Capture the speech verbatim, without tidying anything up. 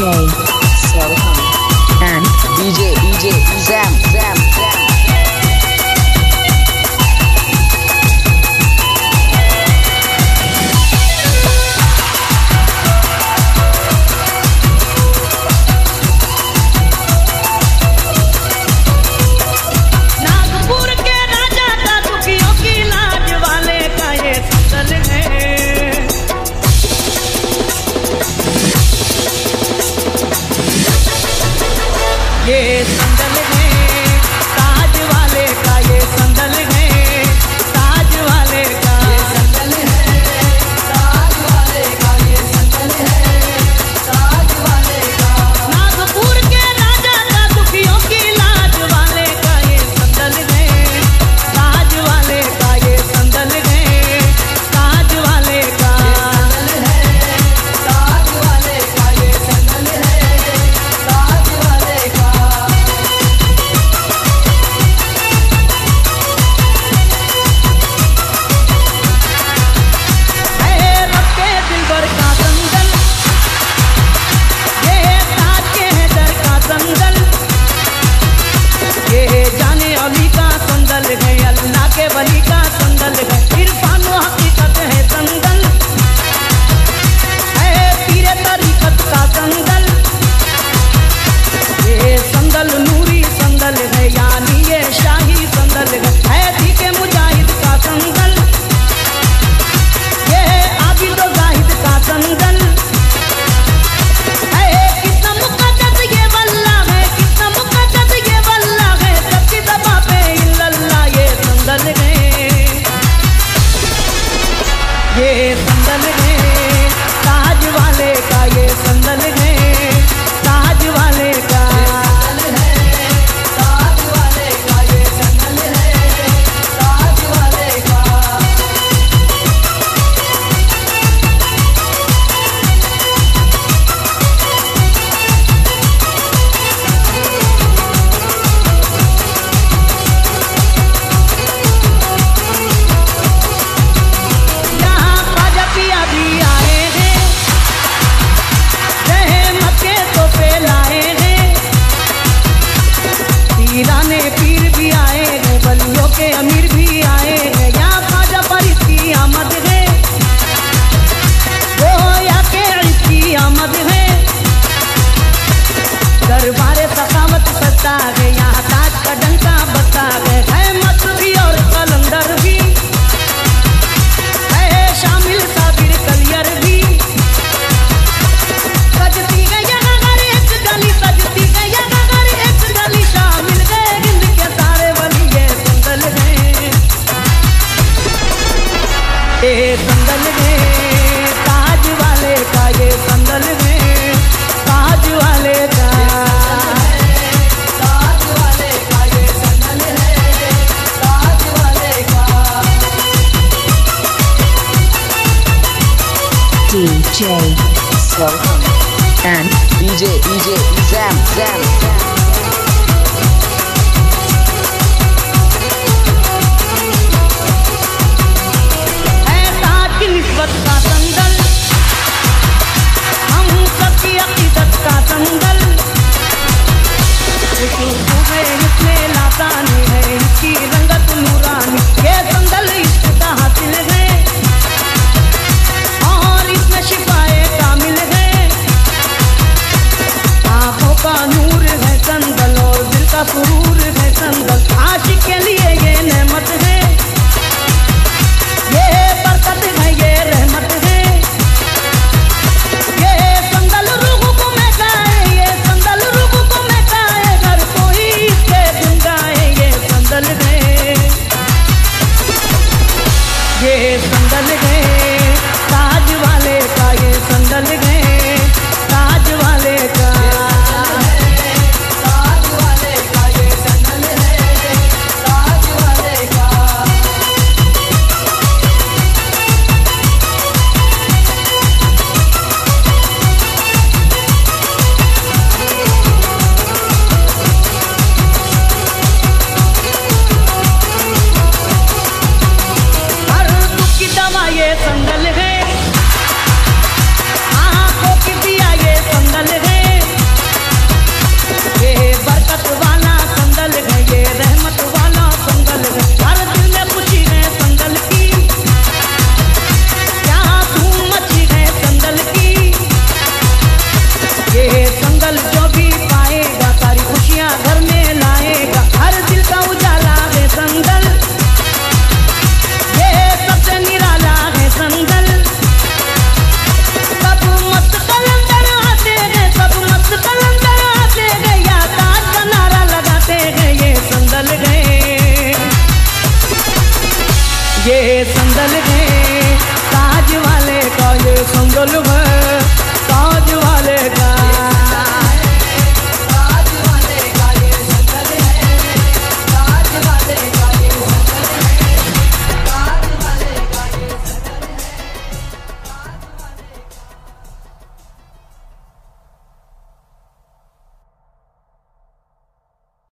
Sarham and D J D J Zam Zam Zam. ये संदल है ताज वाले का, ये संदल है ताज वाले का, ये संदल है ताज वाले का, ये संदल है ताज वाले का। नागपुर के राजा का दुखियों की लाज वाले का, ये संदल है ताज वाले का, ये संदल है ताज वाले का, ये संदल है ताज वाले का, ये संदल है ताज वाले का। वली का संदल है, इरफान व हकीकत है संदल, है पीरे तरीकत का संदल, ये संदल नूरी संदल है, यानी ये शाही संदल है, है दी के मुजाहिद का संदल, ये है आबिद व जाहिद का संदल, है कितना मुक़द्दस ये वल्लाह है, कितना मुक़द्दस ये वल्लाह है, सबकी ज़बां पे इल्लल्लाह ये संदल है, ये संदल है ताज वाले का, ये संदल है ताज वाले का, ये संदल है ताज वाले का, ये संदल है ताज वाले का। पीराने पीर भी आए हैं, वलियों के अमीर भी आए हैं, यहाँ ख्वाजा फरीद की आमद है, वो या के इसकी आमद है, दरबारे सखावत सस्ता है, यहाँ ताज का डंका बता है, है मसबी और कलंदर भी, है शामिल साबिर कलियर भी, सजती है यहाँ हर एक गली, सजती है यहाँ हर एक गली, शामिल ये संदल है ताज वाले का, ये संदल है ताज वाले का, ताज वाले का, ये संदल है ताज वाले का। D J Sarham and D J D J Zam Zam Zam. निस्बत का संदल, हम सबकी अकीदत का संदल, इसमें लातानी है, इसकी रंगत नूरानी, ये संदल इश्क का हासिल है, और इसमें शिफाए कामिल है, आँखों का नूर है संदल, और दिल का सुरूर है संदल, आशिक के लिए ये